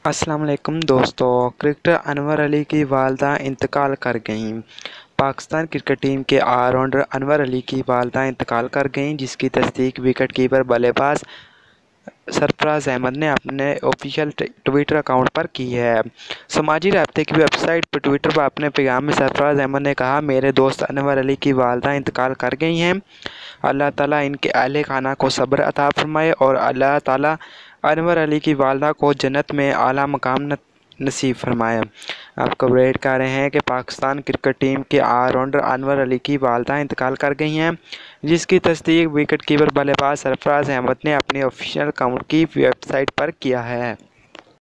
अस्सलाम वालेकुम दोस्तों। क्रिकेटर अनवर अली की वालदा इंतकाल कर गईं। पाकिस्तान क्रिकेट टीम के ऑलराउंडर अनवर अली की वालदा इंतकाल कर गईं, जिसकी तस्दीक विकेट कीपर बल्लेबाज सरफराज अहमद ने अपने ऑफिशियल ट्विटर अकाउंट पर की है। समाजी राब्ते की वेबसाइट पर ट्विटर पर अपने पैगाम में सरफराज अहमद ने कहा, मेरे दोस्त अनवर अली की वालदा इंतकाल कर गई हैं। अल्लाह ताला इनके अहले खाना को सब्र अता फरमाए और अल्लाह ताला अनवर अली की वालदा को जन्नत में आला मकाम नसीब फरमाए। आपको अपडेट कर रहे हैं कि पाकिस्तान क्रिकेट टीम के ऑलराउंडर अनवर अली की वालदा इंतकाल कर गई हैं, जिसकी तस्दीक विकेट कीपर बल्लेबाज सरफराज अहमद ने अपने ऑफिशियल अकाउंट की वेबसाइट पर किया है।